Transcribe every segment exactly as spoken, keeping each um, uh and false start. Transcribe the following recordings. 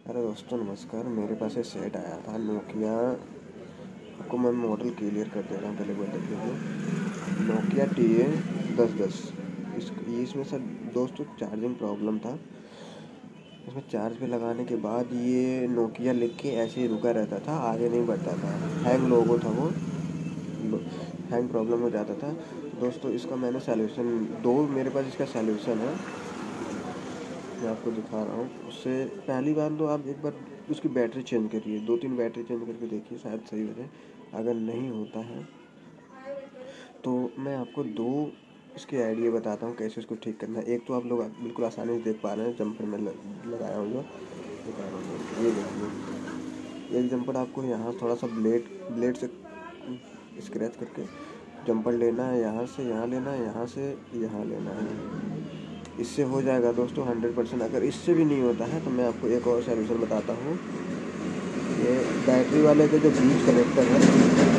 अरे दोस्तों नमस्कार, मेरे पास एक सेट आया था नोकिया। आपको मैं मॉडल क्लियर कर दे रहा हूँ, पहले वो देख लीजिए। नोकिया टी ए दस दस। इस इसमें सर दोस्तों चार्जिंग प्रॉब्लम था। इसमें चार्ज पे लगाने के बाद ये नोकिया लिख के ऐसे ही रुका रहता था, आगे नहीं बढ़ता था। हैंग लोगो था वो, हैंग प्रॉब्लम हो जाता था। दोस्तों इसका मैंने सॉल्यूशन दो मेरे पास इसका सॉल्यूशन है, मैं आपको दिखा रहा हूँ। उससे पहली बार तो आप एक बार उसकी बैटरी चेंज करिए, दो तीन बैटरी चेंज करके देखिए, शायद सही हो जाए। अगर नहीं होता है तो मैं आपको दो इसके आइडिया बताता हूँ कैसे इसको ठीक करना है। एक तो आप लोग बिल्कुल आसानी से देख पा रहे हैं, जंपर में लगाया हूँ जो दिखा रहा हूँ, ये देखिए। एक जंपर आपको यहाँ थोड़ा सा ब्लेड ब्लेड से स्क्रैच करके जंपर लेना है, यहाँ से यहाँ लेना है, यहाँ से यहाँ लेना है। इससे हो जाएगा दोस्तों हंड्रेड परसेंट। अगर इससे भी नहीं होता है तो मैं आपको एक और सॉल्यूशन बताता हूँ। ये बैटरी वाले के जो बीच कनेक्टर है,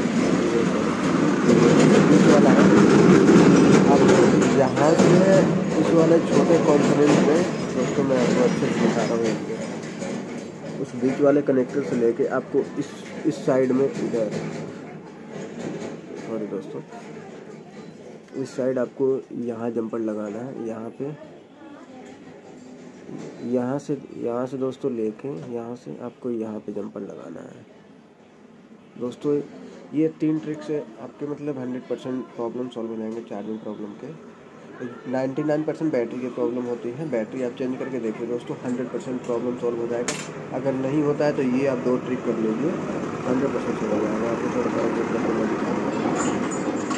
बीच वाला है, आप यहाँ से इस वाले छोटे कॉम्पोनेंट में दोस्तों मैं आपको अच्छे से बता रहा हूँ। उस बीच वाले कनेक्टर से लेके आपको इस इस साइड में इधर, सॉरी दोस्तों, इस साइड आपको यहाँ जंपर लगाना है। यहाँ पे यहाँ से यहाँ से दोस्तों लेके यहाँ से आपको यहाँ पे जंपर लगाना है। दोस्तों ये तीन ट्रिक से आपके मतलब हंड्रेड परसेंट प्रॉब्लम सॉल्व हो जाएंगे चार्जिंग प्रॉब्लम के। नाइन्टी नाइन परसेंट बैटरी की प्रॉब्लम होती है, बैटरी आप चेंज करके देखिए दोस्तों, हंड्रेड परसेंट प्रॉब्लम सॉल्व हो जाएगा। अगर नहीं होता है तो ये आप दो ट्रिक कर लीजिए, हंड्रेड परसेंट सॉल्व हो जाएगा। आपको थोड़ा सा वेट करके मैं दिखाऊंगा।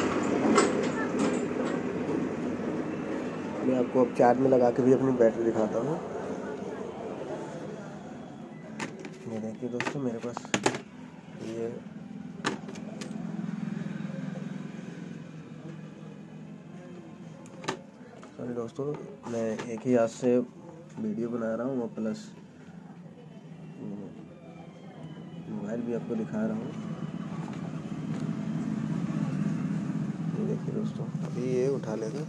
मैं आपको अब चार्ज में लगा के भी अपनी बैटरी दिखाता हूँ। ये देखिए दोस्तों मेरे पास ये सॉरी दोस्तों, मैं एक ही हाथ से वीडियो बना रहा हूँ और प्लस मोबाइल भी आपको दिखा रहा हूँ। ये देखिए दोस्तों, अभी ये उठा लेगा।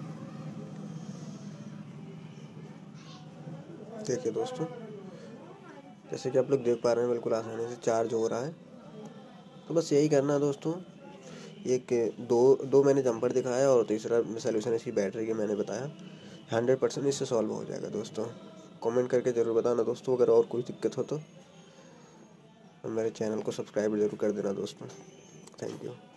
देखिए दोस्तों, जैसे कि आप लोग देख पा रहे हैं बिल्कुल आसानी से चार्ज हो रहा है। तो बस यही करना है दोस्तों। एक दो दो मैंने जंपर दिखाया और तीसरा सॉल्यूशन इसकी बैटरी के मैंने बताया। हंड्रेड परसेंट इससे सॉल्व हो जाएगा दोस्तों। कमेंट करके ज़रूर बताना दोस्तों, अगर और कोई दिक्कत हो तो। मेरे चैनल को सब्सक्राइब ज़रूर कर देना दोस्तों। Thank you.